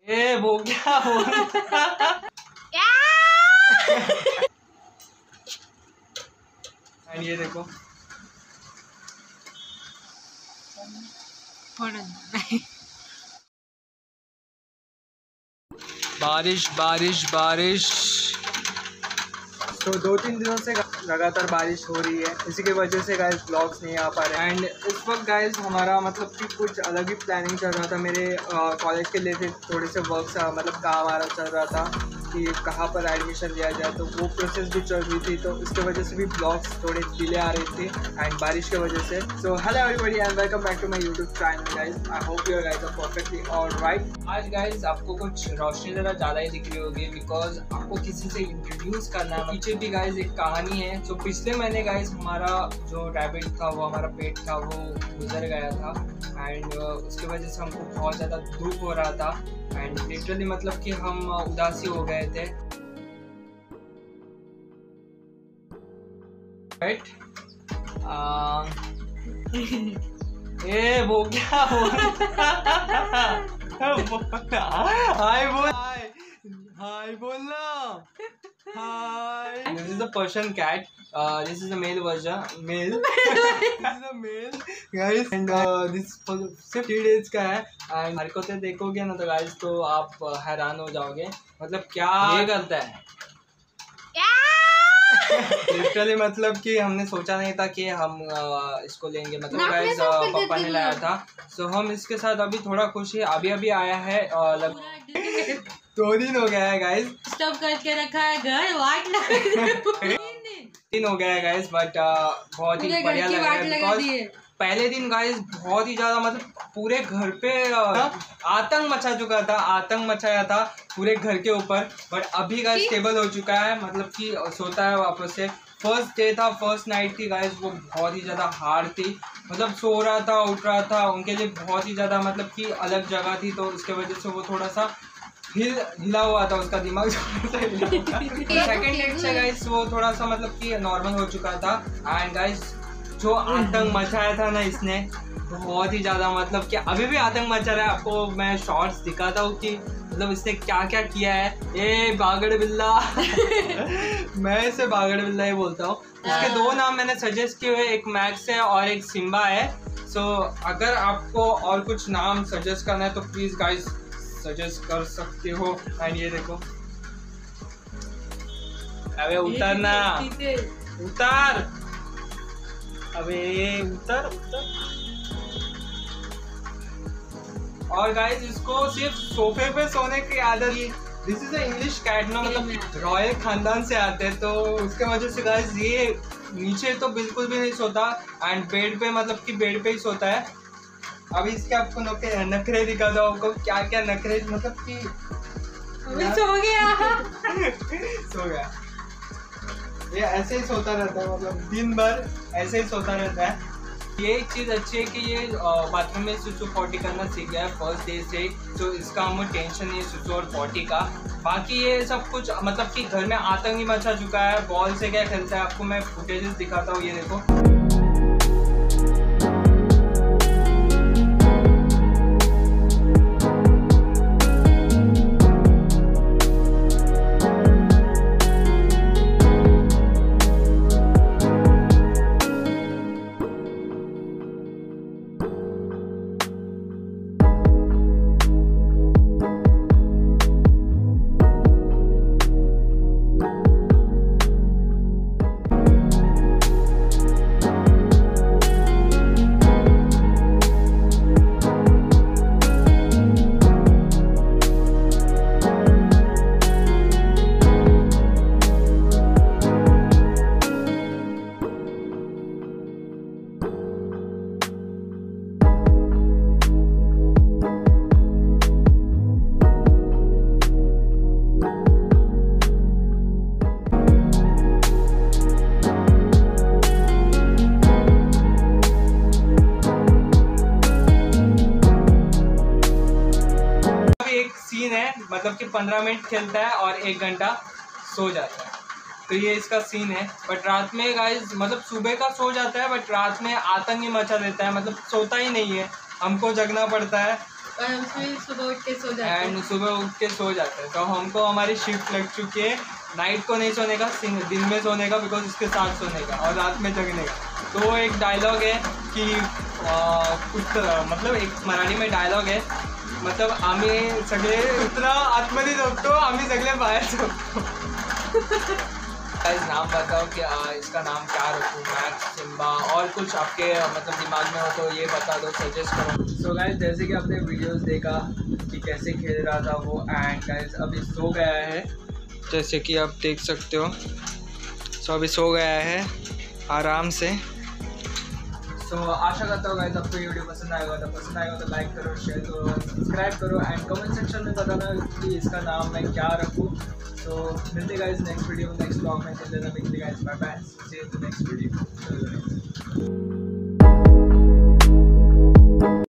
ए वो क्या बोल ये देखो बारिश बारिश बारिश। तो 2-3 दिनों से लगातार बारिश हो रही है, इसी की वजह से गाइस ब्लॉग्स नहीं आ पा रहे हैं। एंड इस वक्त गाइस हमारा मतलब कि कुछ अलग ही प्लानिंग चल रहा था। मेरे कॉलेज के लिए थोड़े से वर्क मतलब काम आ रहा चल रहा था कि कहाँ पर एडमिशन लिया जाए, तो वो प्रोसेस भी चल रही थी, तो इसके वजह से भी ब्लॉग्स थोड़े डिले आ रही थी एंड बारिश की वजह से। So hello everybody and welcome back to my YouTube channel guys. I hope you guys are perfectly alright. आज गाइस आपको कुछ रोशनी ज़रा ज़्यादा ही दिख रही होगी बिकॉज आपको किसी से इंट्रोड्यूस करना है। पीछे भी गाइस एक कहानी है। सो पिछले महीने गाइस हमारा जो रैबिट था, वो हमारा पेट था, वो गुजर गया था एंड उसकी वजह से हमको बहुत ज़्यादा दुख हो रहा था एंड लिटरली मतलब कि हम उदासी हो गए थे। राइट ए वो क्या बोल हाय बोल हाय बोलना hi. This is the Persian cat, this is the male version, male this is the male guys and this सिर्फ 3 days का है एंड हरकतें देखोगे ना तो गाइस तो आप हैरान हो जाओगे। मतलब क्या ये करता है लिटरली मतलब कि हमने सोचा नहीं था कि हम इसको लेंगे। मतलब गाइस पापा ने लाया था, सो हम इसके साथ अभी थोड़ा खुश है। अभी आया है 2 दिन हो गया है गाइस, स्टॉप करके रखा है घर वाट 3 दिन हो गया है गाइस, बट बहुत ही बढ़िया लग रहा है बिकॉज पहले दिन गाइस बहुत ही ज्यादा मतलब पूरे घर पे आतंक मचा चुका था, आतंक मचाया था पूरे घर के ऊपर। बट अभी गाइस स्टेबल हो चुका है, मतलब कि सोता है वापस से। फर्स्ट डे था, फर्स्ट नाइट थी गाइस, वो बहुत ही ज़्यादा हार्ड थी। मतलब सो रहा था, उठ रहा था, उनके लिए बहुत ही ज़्यादा मतलब कि अलग जगह थी, तो उसके वजह से वो थोड़ा सा हिला हुआ था, उसका दिमाग सेकंड डेट से गाइस वो थोड़ा सा मतलब कि नॉर्मल हो चुका था एंड गाइस जो आतंक मचाया था ना इसने बहुत ही ज़्यादा, मतलब कि अभी भी आतंक मचा रहा है। आपको मैं शॉर्ट्स दिखाता हूँ कि मतलब इसने क्या क्या किया है। ए बागड़ बिल्ला मैं इसे बागड़ बिल्ला ही बोलता हूँ। इसके 2 नाम मैंने सजेस्ट किए हुए, एक मैक्स है और एक सिम्बा है। सो अगर आपको और कुछ नाम सजेस्ट करना है तो प्लीज़ गाइस सजेस्ट कर सकते हो। एंड ये देखो, अबे उतरना, उतर, अबे उतर। और गाइस इसको सिर्फ सोफे पे सोने की आदत है। This is a English cat ना, मतलब रॉयल खानदान से आते हैं, तो उसके वजह से गाइस ये नीचे तो बिल्कुल भी नहीं सोता एंड बेड पे मतलब कि बेड पे ही सोता है। अभी इसके आपको नखरे दिखाता हूँ, आपको क्या क्या नखरे, मतलब कि सो गया ये ऐसे ही सोता रहता है, मतलब दिन भर ऐसे ही सोता रहता है। ये एक चीज़ अच्छी है कि ये बाथरूम में सुसु पॉटी करना सीख गया है फर्स्ट डे से, तो इसका हमें टेंशन नहीं है सुसु और पॉटी का। बाकी ये सब कुछ मतलब कि घर में आतंक ही मचा चुका है। बॉल से क्या खेलता है आपको मैं फुटेजेस दिखाता हूँ, ये देखो। मतलब कि 15 मिनट खेलता है और 1 घंटा सो जाता है, तो ये इसका सीन है। बट रात में गाइस मतलब सुबह का सो जाता है बट रात में आतंक ही मचा देता है, मतलब सोता ही नहीं है, हमको जगना पड़ता है और फिर सुबह उठ के सो जाते हैं। एंड सुबह उठ के सो जाते हैं। तो हमको हमारी शिफ्ट लग चुकी है नाइट को नहीं सोने का, दिन में सोने का, बिकॉज उसके साथ सोने का और रात में जगने का। तो एक डायलॉग है कि कुछ मतलब एक मराठी में डायलॉग है, मतलब आम्ही सगळे उतना आतमध्ये झोपतो, आम्ही सगळे बाहेर झोपतो। नाम बताओ कि इसका नाम क्या रखूँ, मैक्स, सिम्बा, और कुछ आपके मतलब दिमाग में हो तो ये बता दो, सजेस्ट करो। सो गाइस जैसे कि आपने वीडियोस देखा कि कैसे खेल रहा था वो, एंड गाइस अभी सो गया है जैसे कि आप देख सकते हो। सो अभी सो गया है आराम से। सो आशा करता हूँ गाइस आपको ये वीडियो पसंद आएगा तो लाइक करो, शेयर करो, सब्सक्राइब करो एंड कमेंट सेक्शन में बताना कि इसका नाम मैं क्या रखूँ। तो मिलते guys next video, next blog में। मिलते guys, bye bye, see you in the next video.